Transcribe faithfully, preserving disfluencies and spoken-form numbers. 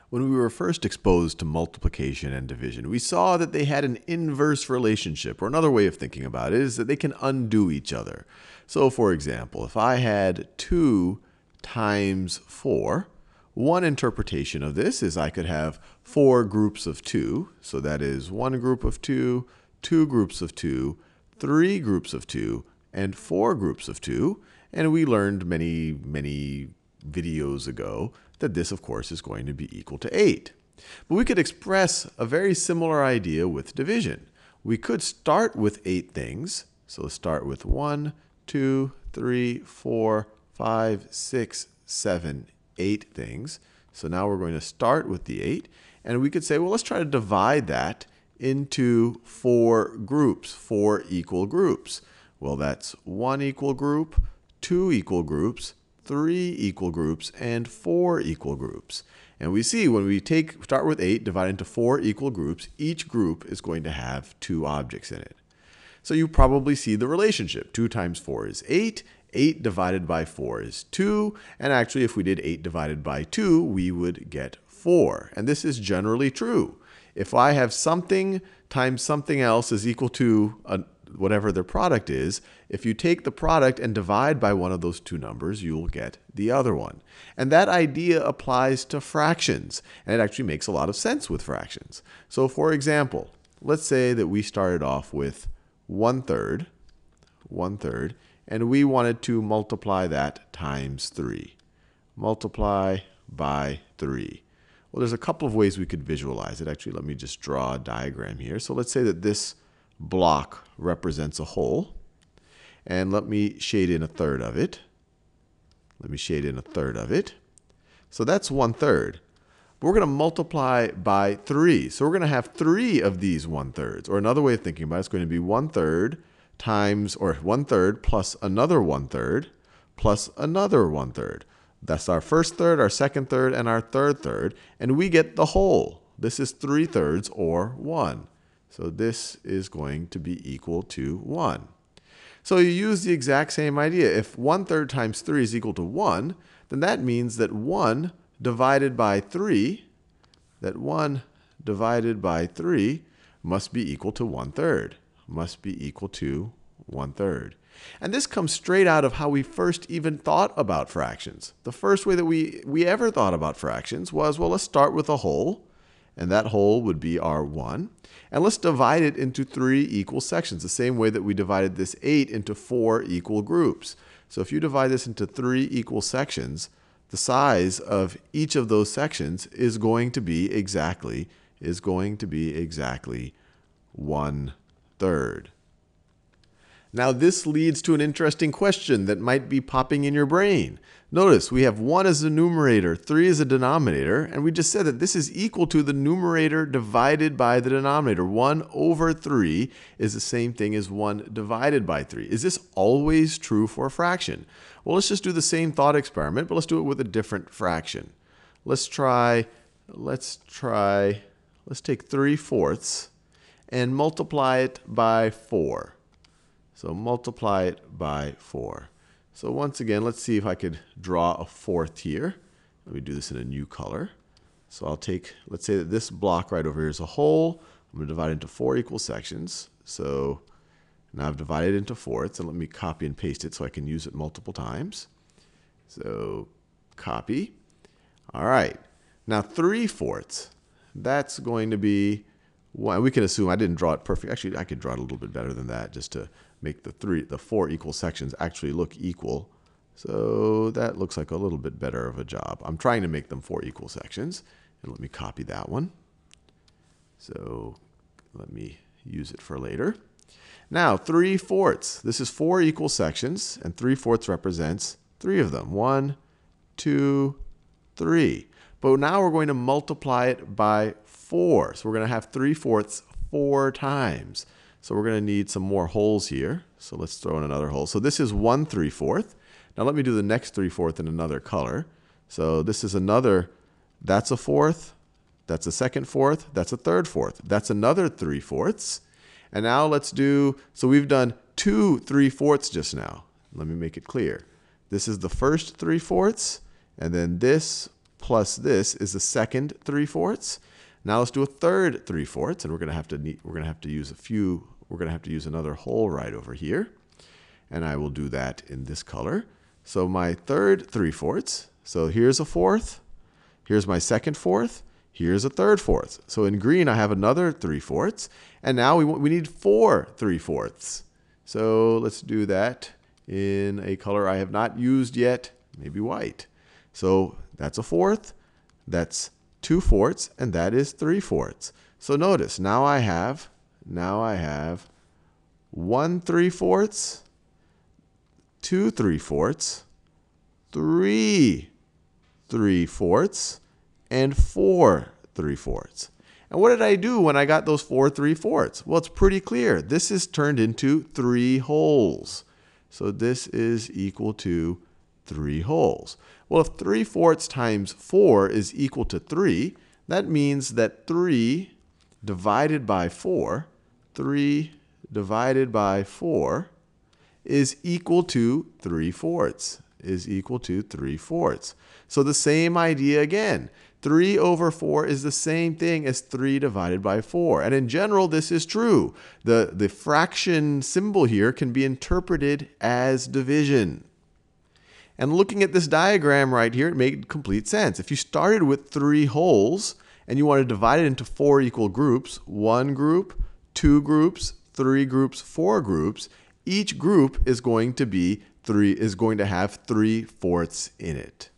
When we were first exposed to multiplication and division, we saw that they had an inverse relationship, or another way of thinking about it is that they can undo each other. So for example, if I had two times four, one interpretation of this is I could have four groups of two. So that is one group of two, two groups of two, three groups of two, and four groups of two. And we learned many, many videos ago that this, of course, is going to be equal to eight. But we could express a very similar idea with division. We could start with eight things. So let's start with one, two, three, four, five, six, seven, eight things. So now we're going to start with the eight. And we could say, well, let's try to divide that into four groups, four equal groups. Well, that's one equal group, two equal groups, three equal groups, and four equal groups. And we see when we take start with eight, divide into four equal groups, each group is going to have two objects in it. So you probably see the relationship. two times four is eight. eight divided by four is two. And actually, if we did eight divided by two, we would get four. And this is generally true. If I have something times something else is equal to a whatever their product is, if you take the product and divide by one of those two numbers, you'll get the other one. And that idea applies to fractions. And it actually makes a lot of sense with fractions. So for example, let's say that we started off with one third, one third, and we wanted to multiply that times three. Multiply by three. Well, there's a couple of ways we could visualize it. Actually, let me just draw a diagram here. So let's say that this block represents a whole. And let me shade in a third of it. Let me shade in a third of it. So that's one third. But we're going to multiply by three. So we're going to have three of these one thirds. Or another way of thinking about it is going to be one third times, or one third plus another one third plus another one third. That's our first third, our second third, and our third third. And we get the whole. This is three thirds, or one. So this is going to be equal to one. So you use the exact same idea. If one third times three is equal to one, then that means that one divided by three, that one divided by three must be equal to one third. Must be equal to one third. And this comes straight out of how we first even thought about fractions. The first way that we, we ever thought about fractions was, well, let's start with a whole. And that whole would be our one. And let's divide it into three equal sections, the same way that we divided this eight into four equal groups. So if you divide this into three equal sections, the size of each of those sections is going to be exactly, is going to be exactly one third. Now this leads to an interesting question that might be popping in your brain. Notice we have one as a numerator, three as a denominator, and we just said that this is equal to the numerator divided by the denominator. one over three is the same thing as one divided by three. Is this always true for a fraction? Well, let's just do the same thought experiment, but let's do it with a different fraction. Let's try, let's try, let's take three fourths and multiply it by four. So multiply it by four. So once again, let's see if I could draw a fourth here. Let me do this in a new color. So I'll take, let's say that this block right over here is a whole. I'm going to divide it into four equal sections. So now I've divided it into fourths. And let me copy and paste it so I can use it multiple times. So copy. All right. Now three fourths. That's going to be one. We can assume I didn't draw it perfect. Actually, I could draw it a little bit better than that just to make the three, the four equal sections actually look equal. So that looks like a little bit better of a job. I'm trying to make them four equal sections. And let me copy that one. So let me use it for later. Now, three fourths. This is four equal sections, and three fourths represents three of them. One, two, three. But now we're going to multiply it by four. So we're going to have three fourths four times. So we're going to need some more wholes here. So let's throw in another whole. So this is one three fourth. Now let me do the next three fourth in another color. So this is another, that's a fourth, that's a second fourth, that's a third fourth. That's another three fourths. And now let's do, so we've done two three fourths just now. Let me make it clear. This is the first three fourths, and then this plus this is the second three fourths. Now let's do a third three fourths, and we're going to have to need, we're going to have to use a few. We're going to have to use another hole right over here, and I will do that in this color. So my third three fourths. So here's a fourth. Here's my second fourth. Here's a third fourth. So in green, I have another three fourths, and now we we need four three fourths. So let's do that in a color I have not used yet, maybe white. So that's a fourth. That's two fourths, and that is three fourths. So notice, now I have, now I have one three fourths, two three fourths, three three fourths, and four three fourths. And what did I do when I got those four three fourths? Well, it's pretty clear. This is turned into three wholes. So this is equal to three wholes. Well, if three fourths times four is equal to three, that means that three divided by four, three divided by four is equal to three fourths, is equal to three fourths. So the same idea again. three over four is the same thing as three divided by four. And in general, this is true. The, the fraction symbol here can be interpreted as division. And looking at this diagram right here, it made complete sense. If you started with three wholes and you want to divide it into four equal groups, one group, two groups, three groups, four groups, each group is going to be three is going to have three fourths in it.